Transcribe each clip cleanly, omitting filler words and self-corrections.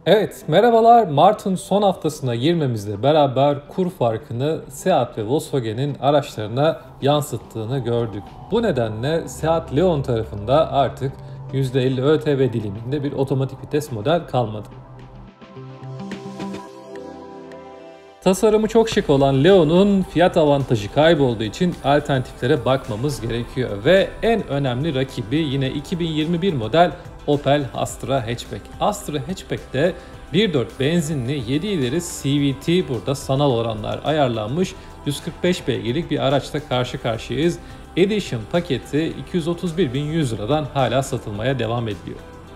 Evet, merhabalar. Mart'ın son haftasına girmemizle beraber kur farkını Seat ve Volkswagen'in araçlarına yansıttığını gördük. Bu nedenle Seat Leon tarafında artık %50 ÖTV diliminde bir otomatik vites model kalmadı. Tasarımı çok şık olan Leon'un fiyat avantajı kaybolduğu için alternatiflere bakmamız gerekiyor. Ve en önemli rakibi yine 2021 model Opel Astra Hatchback. Astra Hatchback'te 1.4 benzinli 7 ileri CVT, burada sanal oranlar ayarlanmış 145 beygirlik bir araçla karşı karşıyayız. Edition paketi 231.100 liradan hala satılmaya devam ediyor.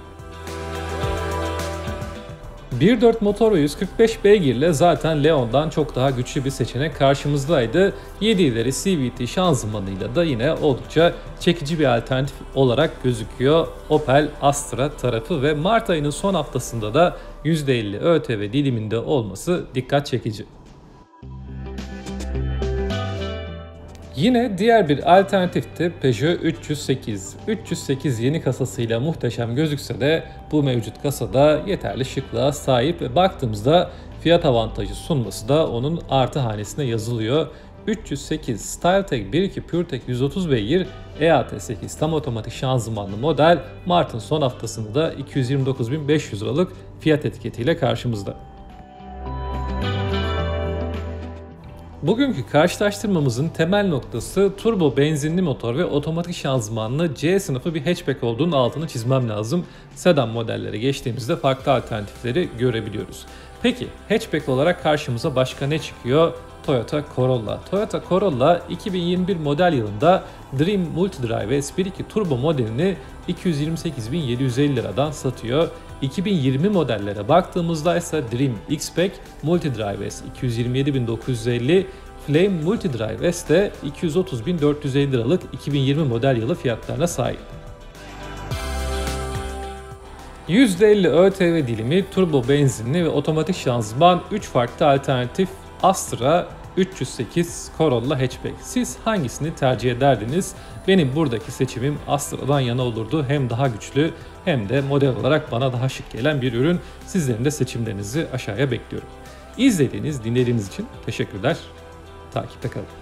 1.4 motor ve 145 beygirle zaten Leon'dan çok daha güçlü bir seçenek karşımızdaydı. 7 ileri CVT şanzımanıyla da yine oldukça çekici bir alternatif olarak gözüküyor Opel Astra tarafı ve Mart ayının son haftasında da %50 ÖTV diliminde olması dikkat çekici. Yine diğer bir alternatif de Peugeot 308. 308 yeni kasasıyla muhteşem gözükse de bu mevcut kasada yeterli şıklığa sahip ve baktığımızda fiyat avantajı sunması da onun artı hanesine yazılıyor. 308 StyleTech 1.2 PureTech 130 beygir EAT8 tam otomatik şanzımanlı model Mart'ın son haftasında da 229.500 liralık fiyat etiketiyle karşımızda. Bugünkü karşılaştırmamızın temel noktası turbo benzinli motor ve otomatik şanzımanlı C sınıfı bir hatchback olduğunun altını çizmem lazım. Sedan modellere geçtiğimizde farklı alternatifleri görebiliyoruz. Peki hatchback olarak karşımıza başka ne çıkıyor? Toyota Corolla. Toyota Corolla 2021 model yılında Dream Multidrive S 1.2 turbo modelini 228.750 liradan satıyor. 2020 modellere baktığımızda ise Dream X-Pack Multidrive S 227.950, Flame Multidrive S de 230.450 liralık 2020 model yılı fiyatlarına sahip. %50 ÖTV dilimi, turbo benzinli ve otomatik şanzıman 3 farklı alternatif Astra 308 Corolla Hatchback. Siz hangisini tercih ederdiniz? Benim buradaki seçimim Astra'dan yana olurdu. Hem daha güçlü hem de model olarak bana daha şık gelen bir ürün. Sizlerin de seçimlerinizi aşağıya bekliyorum. İzlediğiniz, dinlediğiniz için teşekkürler. Takipte kalın.